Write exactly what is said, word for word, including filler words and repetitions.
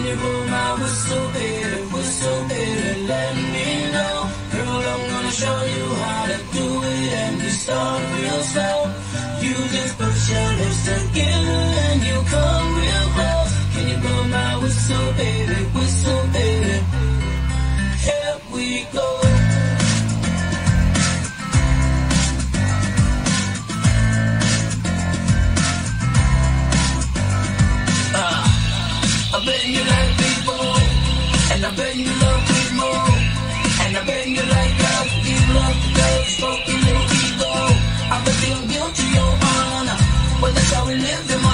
you blow my whistle, baby, whistle, baby, let me know. Girl, I'm gonna show you how to do it, and we start real slow. You just push your lips together and you come real close. Can you blow my whistle, baby, whistle, baby? Here we go. I bet you like people, and I bet you love me more, and I bet you like us, you love the girl, stroking little ego. I bet you're guilty, your honor, but that's how we live in my